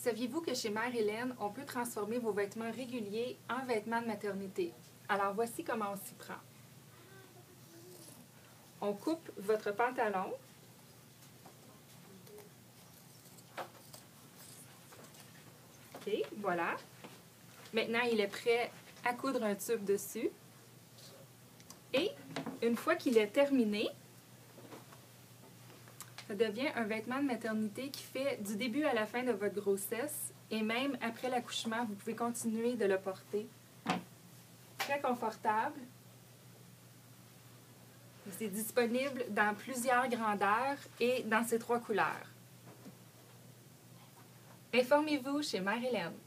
Saviez-vous que chez Mère Hélène, on peut transformer vos vêtements réguliers en vêtements de maternité? Alors voici comment on s'y prend. On coupe votre pantalon. OK, voilà. Maintenant, il est prêt à coudre un tube dessus. Et une fois qu'il est terminé, ça devient un vêtement de maternité qui fait du début à la fin de votre grossesse et même après l'accouchement, vous pouvez continuer de le porter. Très confortable. C'est disponible dans plusieurs grandeurs et dans ces 3 couleurs. Informez-vous chez Mère Hélène.